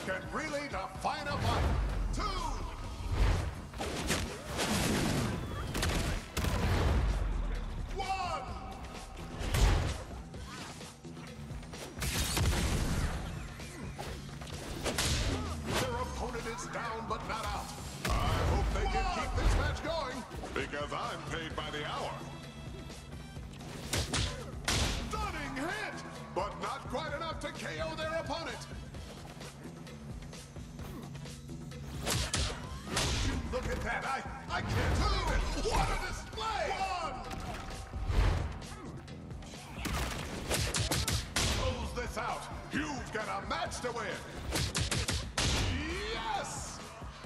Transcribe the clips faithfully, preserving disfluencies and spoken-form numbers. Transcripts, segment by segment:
can really define a fight. Two! One! Their opponent is down but not out. I hope they can keep this match going, because I'm paid by the hour. Stunning hit, but not quite enough to K O their opponent. Look at that, I, I can't believe it. What a display! One! Close this out. You've got a match to win. Yes!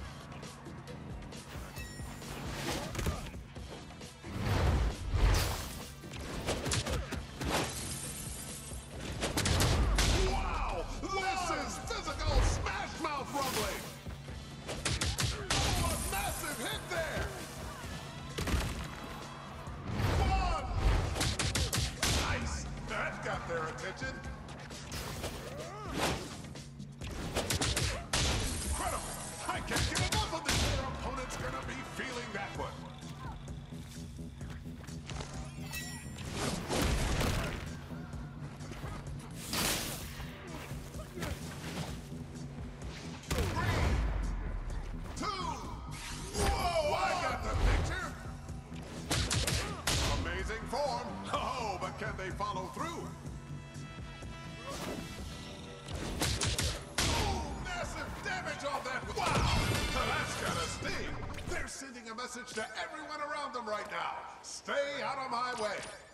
Wow! This is physical smash mouth rumbling! Oh, a massive hit there! One! Nice! That got their attention. Incredible! I can't get enough of this! Their opponent's gonna be feeling that one. Three, two, whoa! I got the picture! Amazing form. Oh, but can they follow through? Oh, massive damage on that one. Wow! That's gotta sting. They're sending a message to everyone around them right now. Stay out of my way.